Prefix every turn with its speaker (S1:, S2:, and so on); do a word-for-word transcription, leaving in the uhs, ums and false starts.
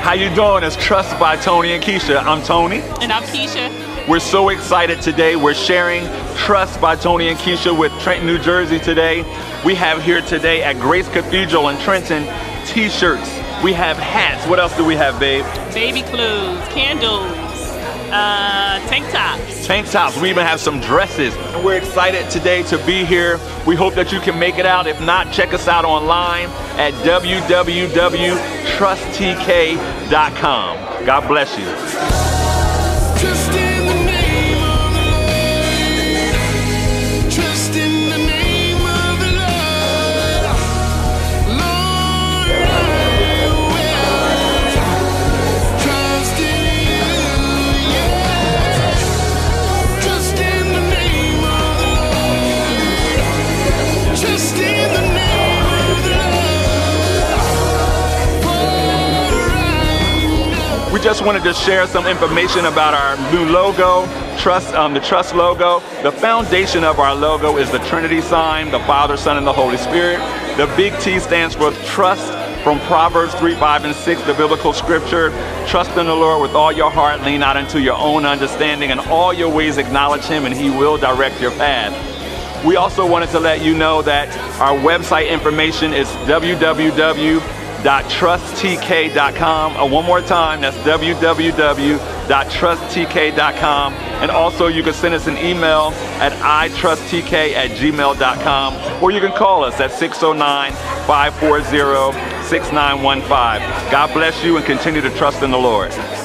S1: How you doing? It's Trust by Tony and Keisha. I'm Tony.
S2: And I'm Keisha.
S1: We're so excited today. We're sharing Trust by Tony and Keisha with Trenton, New Jersey today. We have here today at Grace Cathedral in Trenton t-shirts. We have hats. What else do we have, babe?
S2: Baby clothes, candles, uh, tank tops.
S1: Tank tops. We even have some dresses. And we're excited today to be here. We hope that you can make it out. If not, check us out online at w w w dot trust t k dot com. God bless you.
S3: Trust in the name of the Lord. Trust in the name of the Lord. Lord, I will trust in you, yeah. Trust in the name of the Lord. Trust in the name of the Lord.
S1: We just wanted to share some information about our new logo, Trust, um, the Trust logo. The foundation of our logo is the Trinity sign, the Father, Son, and the Holy Spirit. The big T stands for trust from Proverbs three, five, and six, the biblical scripture. Trust in the Lord with all your heart, lean not into your own understanding, and all your ways acknowledge Him, and He will direct your path. We also wanted to let you know that our website information is w w w dot trust t k dot com. Uh, one more time, that's w w w dot trust t k dot com. And also you can send us an email at i trust t k at gmail dot com, or you can call us at six oh nine, five four zero, six nine one five. God bless you and continue to trust in the Lord.